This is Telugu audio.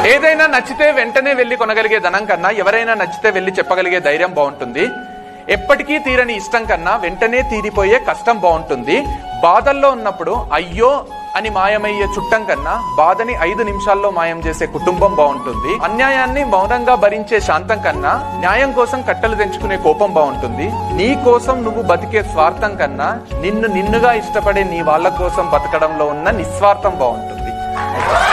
ఏదైనా నచ్చితే వెంటనే వెళ్లి కొనగలిగే ధనం కన్నా ఎవరైనా నచ్చితే వెళ్లి చెప్పగలిగే ధైర్యం బాగుంటుంది. ఎప్పటికీ తీరని ఇష్టం కన్నా వెంటనే తీరిపోయే కష్టం బాగుంటుంది. బాధల్లో ఉన్నప్పుడు అయ్యో అని మాయమయ్యే చుట్టం కన్నా బాధని 5 నిమిషాల్లో మాయం చేసే కుటుంబం బాగుంటుంది. అన్యాయాన్ని మౌనంగా భరించే శాంతం కన్నా న్యాయం కోసం కట్టలు తెంచుకునే కోపం బాగుంటుంది. నీ కోసం నువ్వు బతికే స్వార్థం కన్నా నిన్నుగా ఇష్టపడే నీ వాళ్ళ కోసం బతకడంలో ఉన్న నిస్వార్థం బాగుంటుంది.